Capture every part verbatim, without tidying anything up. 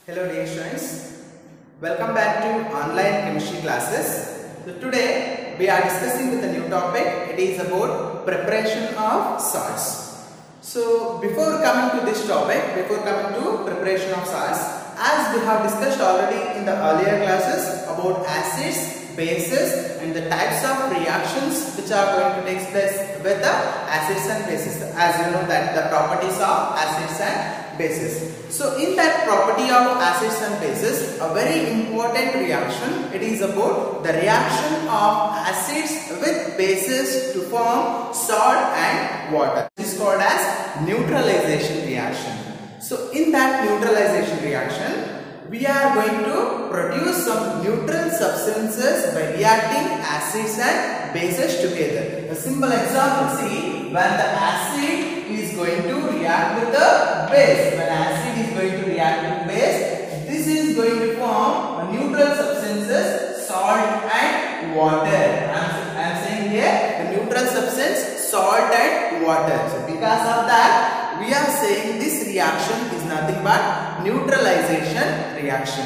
Hello dear students, welcome back to online chemistry classes. So today we are discussing with a new topic. It is about preparation of salts. So before coming to this topic, before coming to preparation of salts, as we have discussed already in the earlier classes about acids, bases and the types of reactions which are going to take place with the acids and bases. As you know that the properties of acids and bases. So in that property of acids and bases, a very important reaction, it is about the reaction of acids with bases to form salt and water. This is called as neutralization reaction. So in that neutralization reaction, we are going to produce some neutral substances by reacting acids and bases together. A simple example, see, when the acid is going to react with the base, when acid is going to react with base, this is going to form a neutral substances, salt and water. I am saying here the neutral substance, salt and water. So because of that, we are saying this reaction is nothing but neutralization reaction.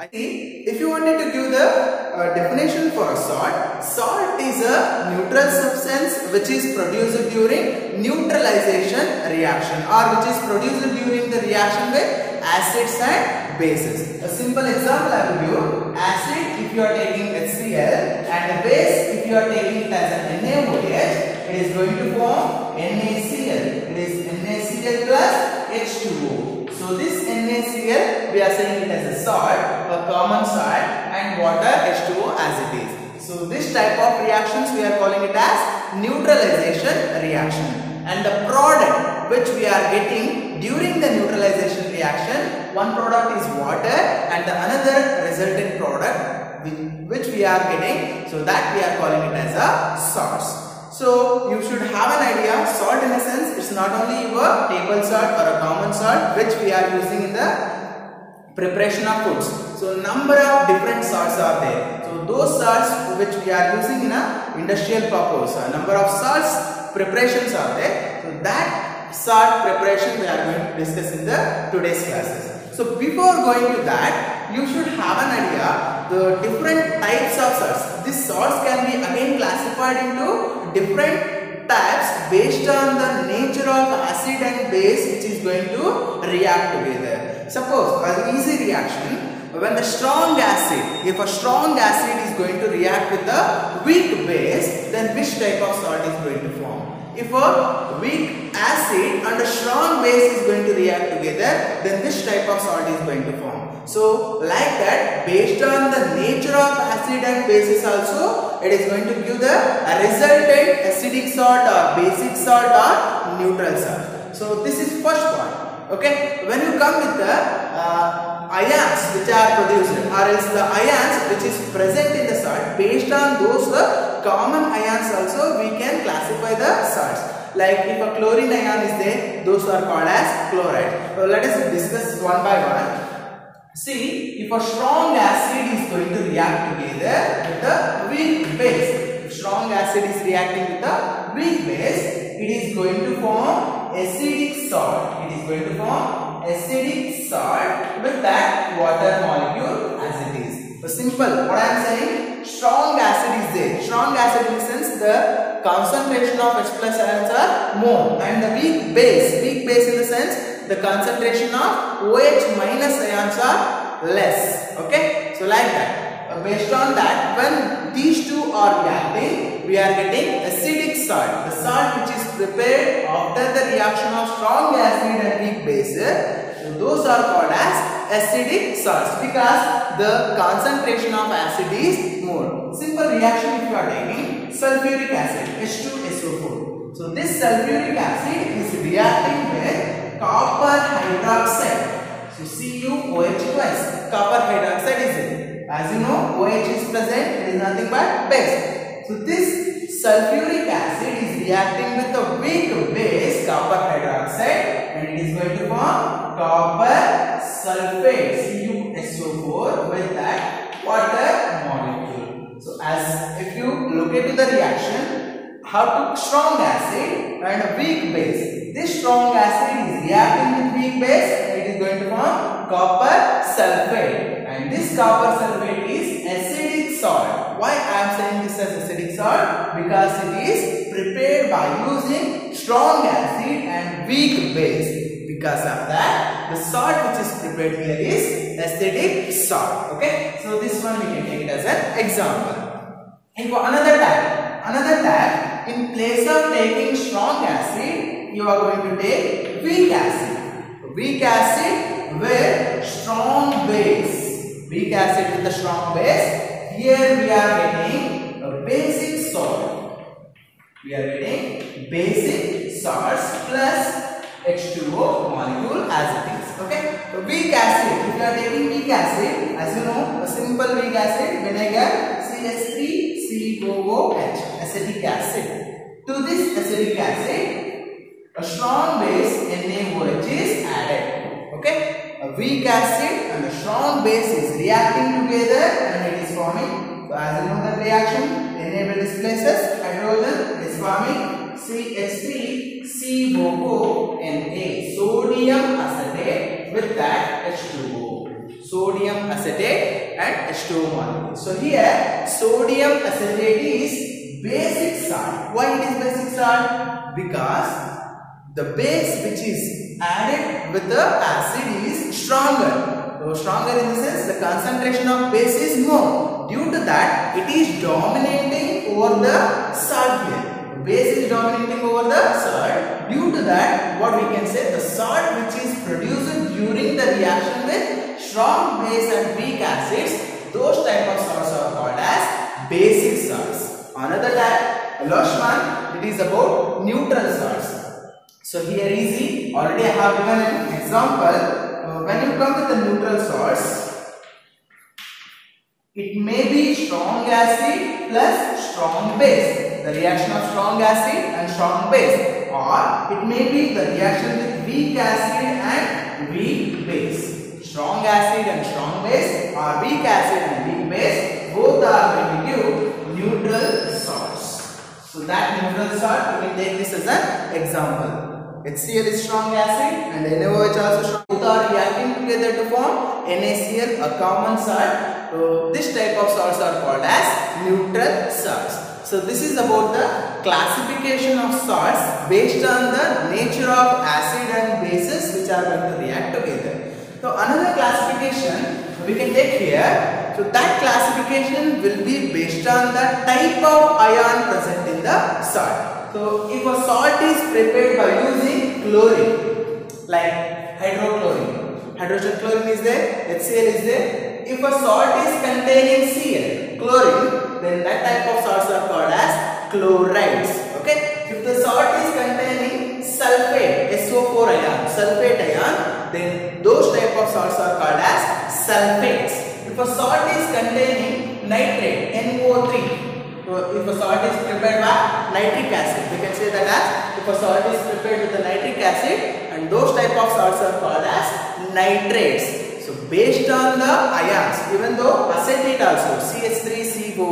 If you wanted to give the uh, definition for a salt, salt is a neutral substance which is produced during neutralization reaction or which is produced during the reaction with acids and bases. A simple example I will give: acid if you are taking HCl and the base if you are taking it as an NaOH, it is going to form NaCl. It is NaCl plus H two O. So this NaCl, we are saying it as a salt, a common salt, and water H two O as it is. So this type of reactions we are calling it as neutralization reaction. And the product which we are getting during the neutralization reaction, one product is water and the another resultant product which we are getting, so that we are calling it as a salts. So you should have an idea, salt in a sense, it's not only your table salt or a common salt which we are using in the preparation of foods. So number of different salts are there. So those salts which we are using in a industrial purpose, a number of salts preparations are there. So that salt preparation we are going to discuss in the today's classes. So before going to that, you should have an idea the different types of salts. These salts can be again classified into different types based on the nature of acid and base which is going to react together. Suppose an easy reaction, when the strong acid, if a strong acid is going to react with a weak base, then which type of salt is going to form? If a weak acid and a strong base is going to react together, then which type of salt is going to form? So like that, based on the nature of acid and bases also, it is going to give the resultant acidic salt or basic salt or neutral salt. So this is first part. Okay, when you come with the uh, ions which are produced or else the ions which is present in the salt, based on those uh, common ions also we can classify the salts. Like if a chlorine ion is there, those are called as chloride. So let us discuss one by one. See, if a strong acid is going to react together with a weak base, if strong acid is reacting with a weak base, it is going to form acidic salt. It is going to form acidic salt with that water molecule as it is. So simple, what I am saying, strong acid is there. Strong acid in the sense the concentration of H plus ions are more, and the weak base, weak base in the sense the concentration of OH minus ions are less. Okay, so like that. Uh, based on that, when these two are reacting, we are getting acidic salt. The salt which is prepared after the reaction of strong acid and weak bases, so those are called as acidic salts because the concentration of acid is more. Simple reaction if you are taking sulfuric acid, H two S O four. So this sulfuric acid is reacting with copper hydroxide. So C u O H twice. Copper hydroxide is it. As you know, OH is present, it is nothing but base. So this sulfuric acid is reacting with a weak base, copper hydroxide, and it is going to form copper sulfate, C u S O four, with that water molecule. So as if you look into the reaction, how to strong acid and a weak base. This strong acid is reacting with weak base, and it is going to form copper sulfate, and this copper sulfate is acidic salt. Why I am saying this as acidic salt? Because it is prepared by using strong acid and weak base. Because of that, the salt which is prepared here is acidic salt. Okay, so this one we can take it as an example. And for another type, another type, in place of taking strong acid, you are going to take weak acid. Weak acid with strong base. Weak acid with a strong base. Here we are getting a basic salt. We are getting basic salts plus H two O molecule as it is. Okay. So weak acid. If you are taking weak acid, as you know, a simple weak acid, vinegar, C H three C O O H, acetic acid. To this acetic acid, a strong base NaOH is added. Okay. A weak acid and a strong base is reacting together and it is forming. So as you know that reaction, Na will displaces hydrogen, it is forming C H three C O O Na, sodium acetate with that H two O. Sodium acetate and H two O molecule. So here sodium acetate is basic salt. Why it is basic salt? Because the base which is added with the acid is stronger. So stronger in the sense the concentration of base is more. Due to that, it is dominating over the salt here. Base is dominating over the salt. Due to that, what we can say, the salt which is produced during the reaction with strong base and weak acids, those type of salts are called as basic salts. Another type, last one, it is about neutral salts. So here easy, already I have given an example. Uh, when you come with the neutral salts, it may be strong acid plus strong base. The reaction of strong acid and strong base, or it may be the reaction with weak acid and weak base. Strong acid and strong base, or weak acid and weak base, both are going to give neutral salts. So that neutral salt, we can take this as an example. HCl is strong acid and NaOH also strong. Both are reacting together to form NaCl, a common salt. So this type of salts are called as neutral salts. So this is about the classification of salts based on the nature of acid and bases which are going to react together. So another classification we can take here. So that classification will be based on the type of ion present in the salt. So if a salt is prepared by using chlorine, like hydrochlorine, hydrogen chlorine is there, HCl is there. If a salt is containing Cl, chlorine, then that type of salts are called as chlorides. Okay. If the salt is containing sulfate, S O four ion, sulfate ion, then those type of salts are called as sulfates. If a salt is containing nitrate, N O three, so if a salt is prepared by nitric acid, we can say that as if a salt is prepared with the nitric acid, and those type of salts are called as nitrates. So based on the ions, even though acetate also, C H three C O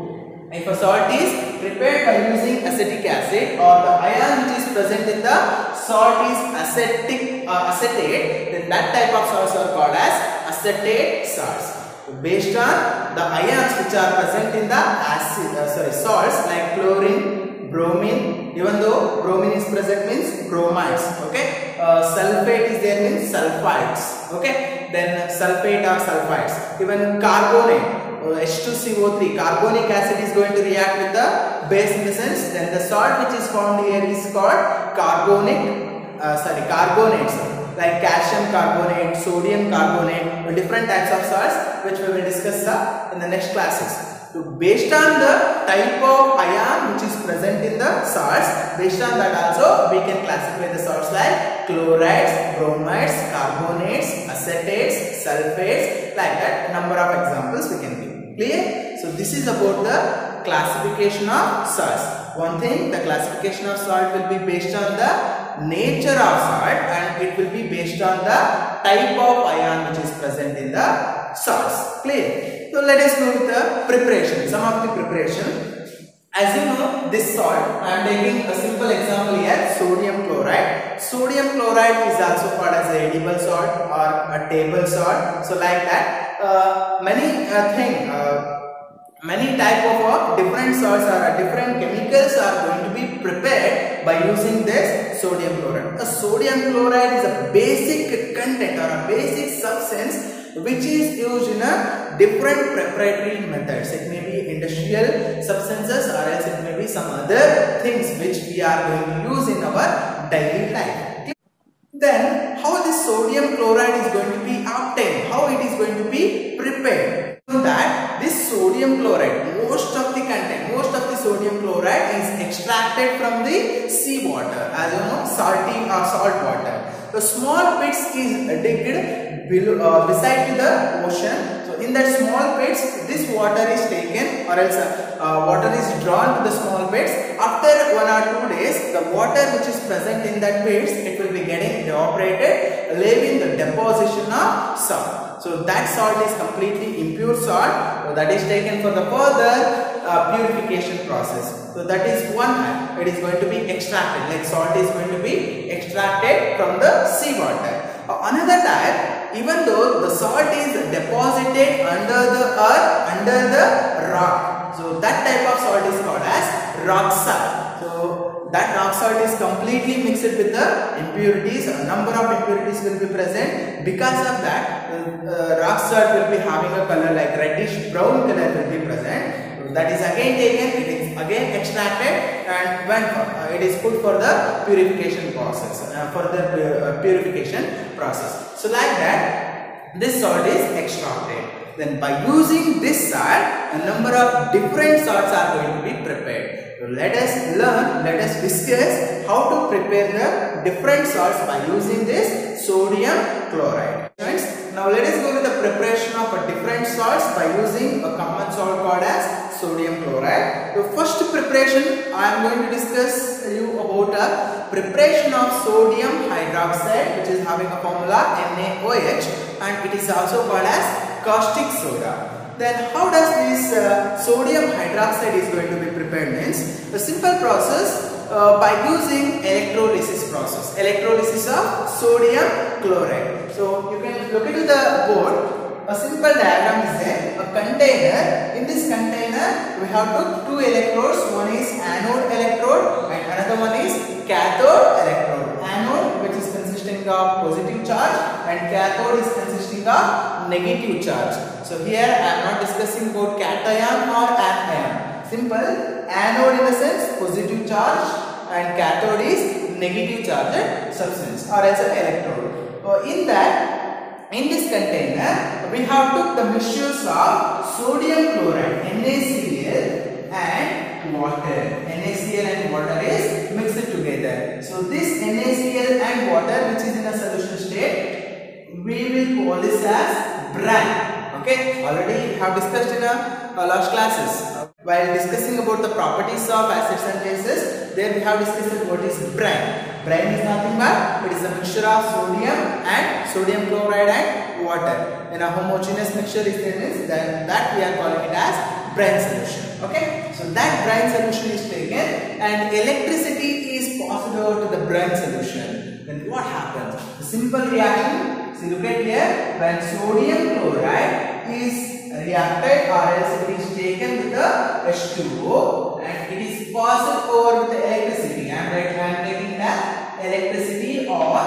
O, if a salt is prepared by using acetic acid, or the ion which is present in the salt is acetic uh, acetate, then that type of salts are called as acetate salts. Based on the ions which are present in the acid, uh, sorry, salts like chlorine, bromine, even though bromine is present means bromides, okay, uh, sulfate is there means sulfides, okay, then sulfate or sulfides, even carbonate, uh, H two C O three, carbonic acid is going to react with the base in the sense, then the salt which is formed here is called carbonic, uh, sorry, carbonates, like calcium carbonate, sodium carbonate, different types of salts which we will discuss uh, in the next classes. So based on the type of ion which is present in the salts, based on that also we can classify the salts like chlorides, bromides, carbonates, acetates, sulfates, like that. Number of examples we can give. Clear? So this is about the classification of salts. One thing, the classification of salt will be based on the nature of salt, and it will be based on the type of ion which is present in the salts. Clear? So let us move with the preparation. Some of the preparation. As you know, this salt, I am taking a simple example here, sodium chloride. Sodium chloride is also called as a edible salt or a table salt. So like that, uh, many uh, thing, uh, many type of uh, different salts or uh, different chemicals are going to be prepared by using this sodium chloride. A sodium chloride is a basic content or a basic substance which is used in a different preparatory methods. It may be industrial substances or else it may be some other things which we are going to use in our daily life. Then how this sodium chloride is going to be obtained, how it is going to be prepared. So that this sodium chloride, most of the content, most of the sodium chloride is extracted from the sea water, as you know, salty or salt water. The small pits is digged below, uh, beside the ocean. So in that small pits, this water is taken or else uh, water is drawn to the small pits. After one or two days, the water which is present in that pits, it will be getting evaporated, leaving the deposition of salt. So that salt is completely impure salt. So that is taken for the further uh, purification process. So that is one type. It is going to be extracted, like salt is going to be extracted from the seawater. Uh, another type, even though the salt is deposited under the earth, under the rock. So that type of salt is called as rock salt. So that rock salt is completely mixed with the impurities. A number of impurities will be present. Because of that, the uh, rock salt will be having a color like reddish brown color will be present. That is again taken, it is again extracted and when uh, it is put for the purification process, uh, for the uh, purification process. So like that, this salt is extracted. Then by using this salt, a number of different salts are going to be prepared. So let us learn, let us discuss how to prepare the different salts by using this sodium chloride. Now let us go with the preparation of a different salts by using a common salt called as sodium chloride. The first preparation I am going to discuss you about a preparation of sodium hydroxide, which is having a formula NaOH, and it is also called as caustic soda. Then how does this uh, sodium hydroxide is going to be prepared means a simple process uh, by using electrolysis process, electrolysis of sodium chloride. So you can look into the board. A simple diagram is there, a container. In this container, we have two, two electrodes. One is anode electrode and another one is cathode electrode. Anode, which is consisting of positive charge, and cathode is consisting of negative charge. So here I am not discussing about cation or anion. Simple, anode in the sense positive charge and cathode is negative charged substance or as an electrode. So in that, in this container, we have took the mixtures of sodium chloride, NaCl, and water. NaCl and water is mixed together. So this NaCl and water, which is in a solution state, we will call this as brine. Okay, already have discussed in our last classes. While discussing about the properties of acids and bases, there we have discussed what is brine. Brine is nothing but it is a mixture of sodium and sodium chloride and water. When a homogeneous mixture is there, then that we are calling it as brine solution. Okay, so that brine solution is taken and electricity is passed over to the brine solution. Then what happens? The simple reaction. See, look at here. When sodium chloride is reacted or else it is taken with the H two O and it is passed over with the electricity. I am right, I am taking the electricity or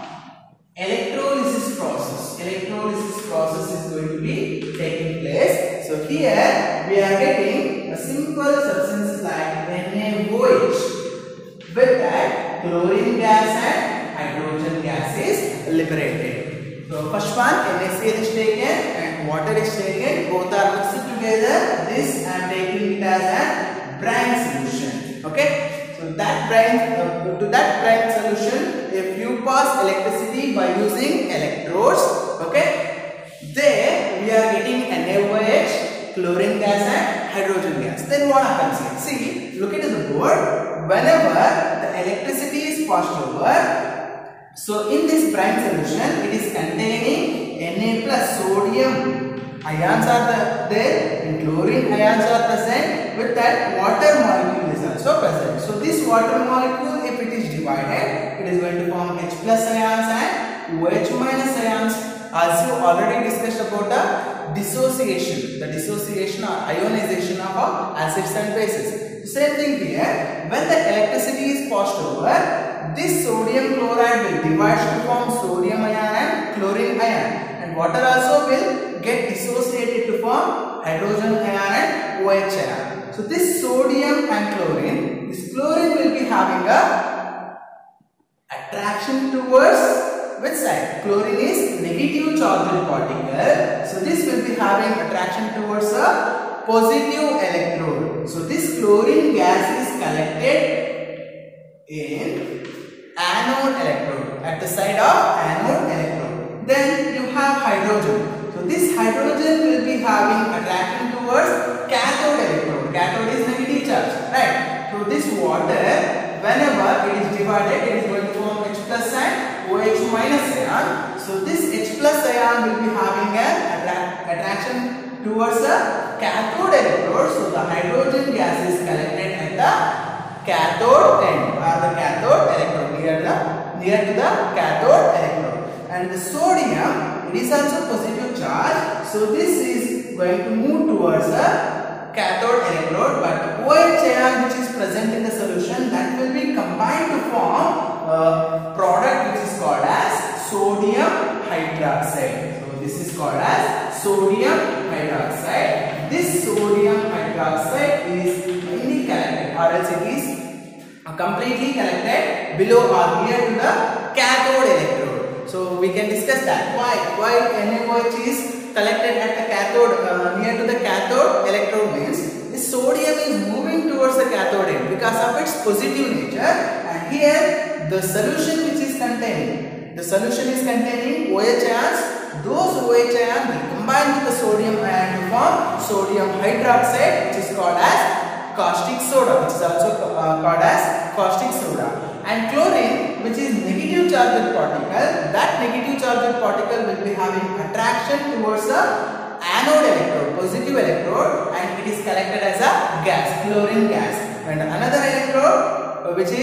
electrolysis process. Electrolysis process is going to be taking place. So here we are getting a simple substance like NaOH. With that, chlorine gas and hydrogen gas is liberated. So first one, NaCl is taken and water is taken. Both are mixed together. This I am taking it as a brine solution. Okay. So that brine, uh, to that brine solution, if you pass electricity by using electrodes, okay, there we are getting NaOH, chlorine gas and hydrogen gas. Then what happens here? See, look at the board. Whenever the electricity is passed over, so in this brine solution, it is containing Na plus sodium ions are the, there, and chlorine ions are present, with that water molecule is also present. So this water molecule, if it is divided, it is going to form H plus ions and OH minus ions. As you already discussed about the dissociation, the dissociation or ionization of uh, acids and bases. Same thing here, when the electricity is passed over, this sodium chloride will divide to form sodium ion and chlorine ion, and water also will get dissociated to form hydrogen ion and OH ion. So this sodium and chlorine, this chlorine will be having a attraction towards which side? Chlorine is negative charged particle, so this will be having attraction towards a positive electrode. So this chlorine gas is collected in anode electrode, at the side of anode electrode. Then you have hydrogen. So this hydrogen will be having attraction towards cathode electrode. Cathode is negative charge, right? So this water, whenever it is divided, it is going to form H plus and OH minus ion. So this H plus ion will be having an attra attraction towards the cathode electrode. So the hydrogen gas is collected at the cathode end, or the cathode electrode, near the near to the cathode electrode. And the sodium, it is also positive charge. So this is going to move towards the cathode electrode, but OH ion which is present in the solution, that will be combined to form a product which is called as sodium hydroxide. So this is called as sodium hydroxide. This sodium hydroxide is mainly collected, or else it is completely collected below or near to the cathode electrode. So we can discuss that. Why? Why NaOH is collected at the cathode, uh, near to the cathode electrode means this sodium is moving towards the cathode end because of its positive nature, and here the solution which is containing, the solution is containing OH ions. Those OH ions will combine with the sodium ion to form sodium hydroxide, which is called as caustic soda, which is also uh, called as caustic soda. And chlorine, which is negative charged particle, that negative charged particle will be having attraction towards the anode electrode, positive electrode, and it is collected as a gas, chlorine gas. And another electrode, which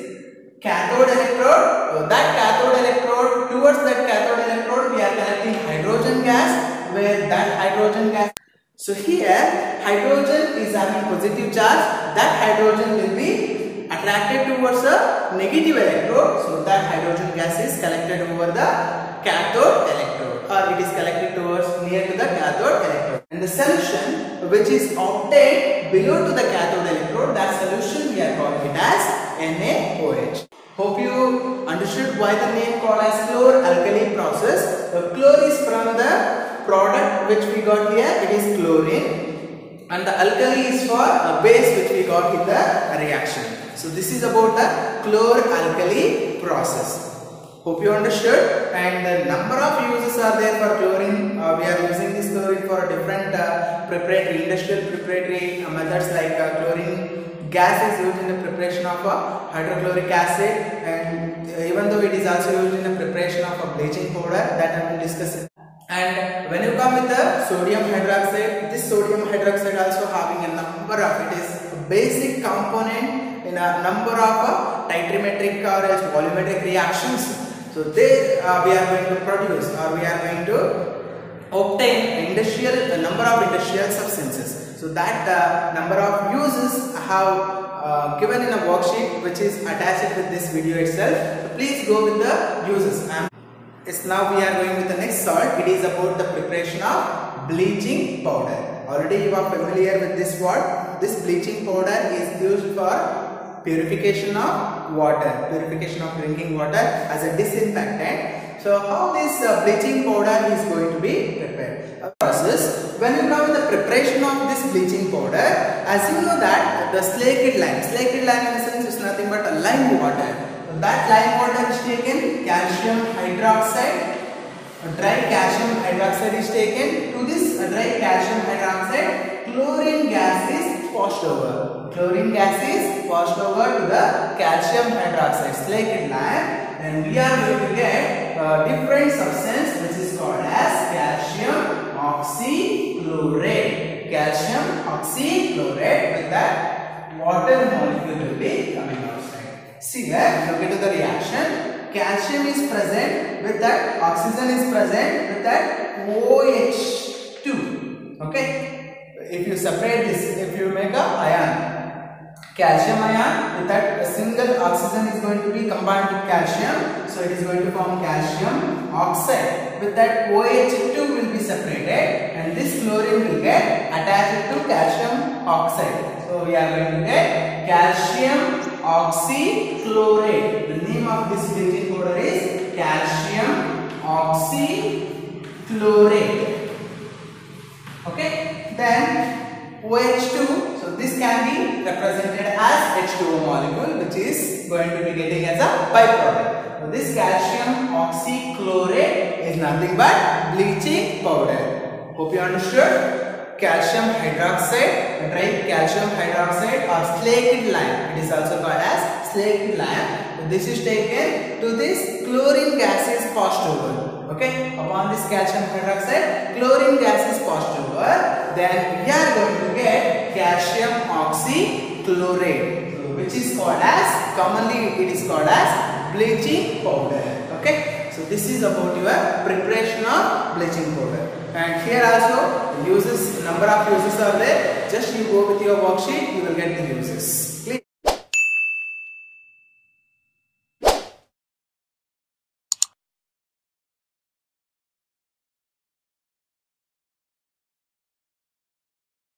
is cathode electrode, that cathode electrode, towards that cathode electrode we are collecting hydrogen gas, where that hydrogen gas, so here hydrogen is having positive charge, that hydrogen will be attracted towards a negative electrode, so that hydrogen gas is collected over the cathode electrode, or it is collected towards near to the cathode electrode. And the solution which is obtained below to the cathode electrode, that solution we are calling it as NaOH. Hope you understood why the name called as chlor-alkali process. The chlor is from the product which we got here, it is chlorine, and the alkali is for a base which we got in the reaction. So this is about the chlor-alkali process. Hope you understood. And the number of uses are there for chlorine. Uh, we are using this chlorine for different uh, preparatory, industrial preparatory uh, methods, like uh, chlorine gas is used in the preparation of uh, hydrochloric acid, and uh, even though it is also used in the preparation of a bleaching powder, that I will discuss. And when you come with the sodium hydroxide, this sodium hydroxide also having a number of, it is a basic component in a number of uh, titrimetric or else volumetric reactions. So there uh, we are going to produce, or we are going to obtain industrial, a number of industrial substances. So that uh, number of uses I have uh, given in a worksheet which is attached with this video itself. So please go with the uses. And yes, now we are going with the next salt. It is about the preparation of bleaching powder. Already you are familiar with this word. This bleaching powder is used for purification of water, purification of drinking water as a disinfectant. So how this uh, bleaching powder is going to be prepared? A process. When you come with the preparation of this bleaching powder, as you know that the slaked lime, slaked lime in the sense is nothing but a lime water. So that lime water is taken, calcium hydroxide, a dry calcium hydroxide is taken. To this uh, dry calcium hydroxide, chlorine gas is passed over. Chlorine gas is passed over to the calcium hydroxide, slaked lime, and we are going to get a different substance which is called as calcium oxychlorate. Calcium oxychlorate with that water molecule will be coming outside. See here, look into the reaction. Calcium is present with that, oxygen is present with that O H two. Okay. If you separate this, if you make a ion, calcium ion with that a single oxygen is going to be combined with calcium, so it is going to form calcium oxide. With that O H two will be separated and this chlorine will get attached to calcium oxide. So we are going to get calcium oxychlorate. The name of this bleaching powder is calcium oxychlorate. Okay, then O H two, so this can be represented as H two O molecule, which is going to be getting as a byproduct. So this calcium oxychlorate is nothing but bleaching powder. Hope you understood. Calcium hydroxide, right? Calcium hydroxide or slaked lime. It is also called as slaked lime. So this is taken to this chlorine gas is passed over. Okay, upon this calcium hydroxide, chlorine gas is passed over, then we are going to get calcium oxychlorate, so which is called as, commonly it is called as bleaching powder. Okay, so this is about your preparation of bleaching powder. And here also uses, number of uses are there. Just you go with your worksheet, you will get the uses.